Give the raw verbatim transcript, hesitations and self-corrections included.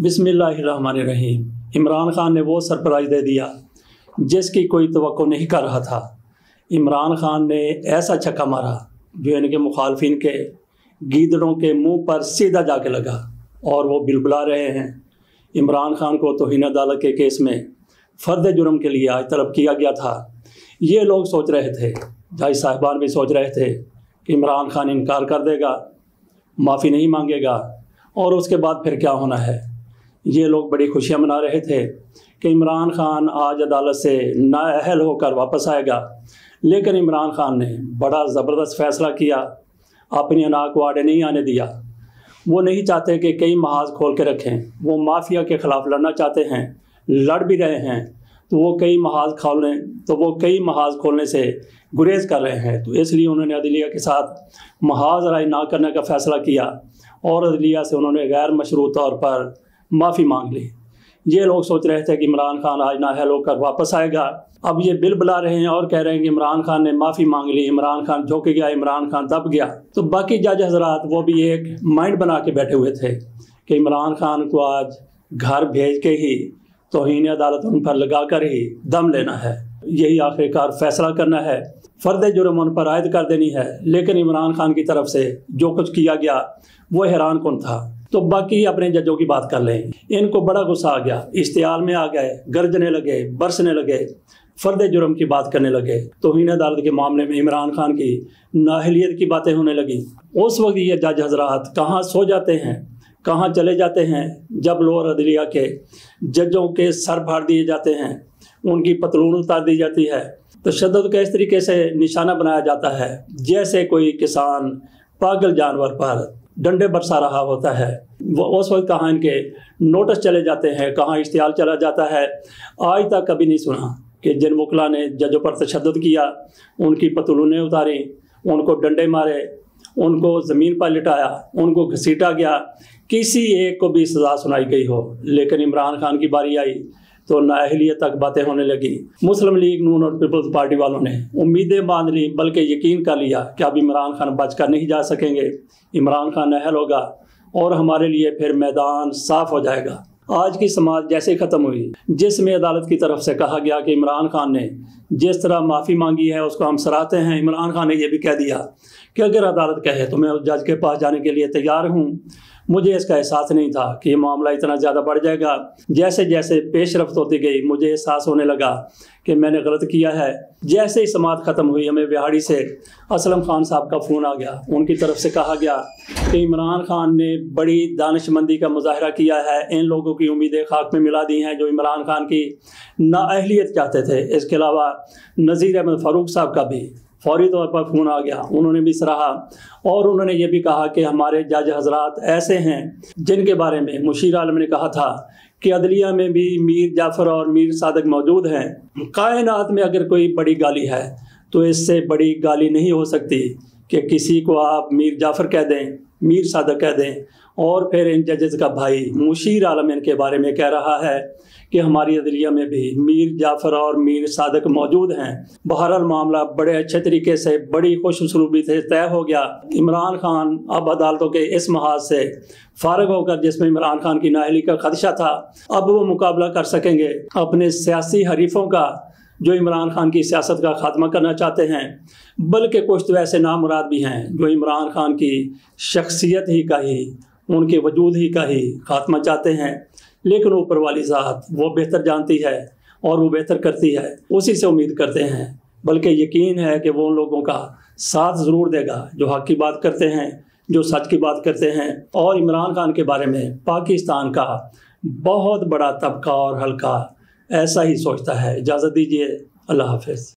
बिस्मिल्लाहिर्रहमानिर्रहीम। इमरान खान ने वो सरप्राइज़ दे दिया जिसकी कोई तवक्को नहीं कर रहा था। इमरान खान ने ऐसा छक्का मारा जो इनके मुखालफिन के गीदड़ों के मुंह पर सीधा जाके लगा और वो बिलबुला रहे हैं। इमरान खान को तौहीन अदालत के केस में फ़र्द जुर्म के लिए आज तलब किया गया था। ये लोग सोच रहे थे, जज साहिबान भी सोच रहे थे कि इमरान खान इनकार कर देगा, माफ़ी नहीं मांगेगा और उसके बाद फिर क्या होना है। ये लोग बड़ी खुशियां मना रहे थे कि इमरान खान आज अदालत से नाअहल होकर वापस आएगा, लेकिन इमरान खान ने बड़ा ज़बरदस्त फ़ैसला किया, अपनी अना को आड़े नहीं आने दिया। वो नहीं चाहते कि कई महाज खोल के रखें, वो माफिया के ख़िलाफ़ लड़ना चाहते हैं, लड़ भी रहे हैं, तो वो कई महाज खोलने तो वो कई महाज खोलने से गुरेज कर रहे हैं। तो इसलिए उन्होंने अदलिया के साथ महाज राय ना करने का फ़ैसला किया और अदलिया से उन्होंने गैर मशरूत तौर पर माफ़ी मांग ली। ये लोग सोच रहे थे कि इमरान खान आज नाअहल होकर वापस आएगा। अब ये बिल बुला रहे हैं और कह रहे हैं कि इमरान खान ने माफ़ी मांग ली, इमरान खान झुक गया, इमरान खान दब गया। तो बाकी जज हजरात वो भी एक माइंड बना के बैठे हुए थे कि इमरान खान को आज घर भेज के ही तौहीन अदालत उन पर लगा कर ही दम लेना है, यही आखिरकार फैसला करना है, फ़र्द जुर्म उन पर आयद कर देनी है। लेकिन इमरान खान की तरफ से जो कुछ किया गया वो हैरान कुन था। तो बाकी अपने जजों की बात कर लें। इनको बड़ा गुस्सा आ गया, इश्तियाल में आ गए, गरजने लगे, बरसने लगे, फ़र्द जुर्म की बात करने लगे। तौहीन अदालत के मामले में इमरान खान की नाअहलियत की बातें होने लगी। उस वक्त ये जज हजरात कहाँ सो जाते हैं, कहाँ चले जाते हैं जब लोअर अदलिया के जजों के सर फाड़ दिए जाते हैं, उनकी पतलून उतार दी जाती है, तशद्दुद का इस तरीके से निशाना बनाया जाता है जैसे कोई किसान पागल जानवर पर डंडे बरसा रहा होता है। वो उस वक्त कहाँ इनके नोटिस चले जाते हैं, कहाँ इश्तिहार चला जाता है। आज तक कभी नहीं सुना कि जिन मुकला ने जजों पर तशद्दुद किया, उनकी पतलूनें उतारी, उनको डंडे मारे, उनको ज़मीन पर लिटाया, उनको घसीटा गया, किसी एक को भी सज़ा सुनाई गई हो। लेकिन इमरान खान की बारी आई तो नाअहलियत तक बातें होने लगी। मुस्लिम लीग नून और पीपल्स पार्टी वालों ने उम्मीदें बांध ली, बल्कि यकीन कर लिया कि अब इमरान खान बच कर नहीं जा सकेंगे, इमरान खान नाअहल होगा और हमारे लिए फिर मैदान साफ हो जाएगा। आज की समाज जैसे ख़त्म हुई, जिसमें अदालत की तरफ से कहा गया कि इमरान खान ने जिस तरह माफ़ी मांगी है उसको हम सराहते हैं। इमरान खान ने यह भी कह दिया कि अगर अदालत कहे तो मैं उस जज के पास जाने के लिए तैयार हूँ। मुझे इसका एहसास नहीं था कि ये मामला इतना ज़्यादा बढ़ जाएगा। जैसे जैसे पेश रफ्त होती गई मुझे एहसास होने लगा कि मैंने गलत किया है। जैसे ही समात ख़त्म हुई, हमें बिहाड़ी से असलम खान साहब का फ़ोन आ गया। उनकी तरफ से कहा गया कि इमरान खान ने बड़ी दानिशमंदी का मुजाहरा किया है, इन लोगों की उम्मीदें खाक में मिला दी हैं जो इमरान खान की नाअहलियत चाहते थे। इसके अलावा नज़ीर अहमद फ़ारूक साहब का भी फौरी तौर पर फ़ोन आ गया, उन्होंने भी सराहा और उन्होंने ये भी कहा कि हमारे जज हजरात ऐसे हैं जिनके बारे में मुशीर आलम ने कहा था कि अदलिया में भी मीर जाफ़र और मीर सादक मौजूद हैं। कायनात में अगर कोई बड़ी गाली है तो इससे बड़ी गाली नहीं हो सकती कि किसी को आप मीर जाफ़र कह दें, मीर सादक कह दें और फिर इन जजेस का भाई मुशीर आलम इनके बारे में कह रहा है कि हमारी अदलिया में भी मीर जाफ़र और मीर सादक मौजूद हैं। बहरहाल मामला बड़े अच्छे तरीके से, बड़ी खुश उसलूबी से तय हो गया। इमरान खान अब अदालतों के इस महाज से फारग होकर, जिसमें इमरान खान की नाअहली का खदशा था, अब वो मुकाबला कर सकेंगे अपने सियासी हरीफों का जो इमरान खान की सियासत का खात्मा करना चाहते हैं। बल्कि कुछ तो ऐसे नामुराद भी हैं जो इमरान खान की शख्सियत ही का ही, उनके वजूद ही का ही खात्मा चाहते हैं। लेकिन ऊपर वाली ज़ात वो बेहतर जानती है और वो बेहतर करती है, उसी से उम्मीद करते हैं। बल्कि यकीन है कि वो उन लोगों का साथ ज़रूर देगा जो हक़ की बात करते हैं, जो सच की बात करते हैं। और इमरान खान के बारे में पाकिस्तान का बहुत बड़ा तबका और हल्का ऐसा ही सोचता है। इजाज़त दीजिए, अल्लाह हाफ़िज़।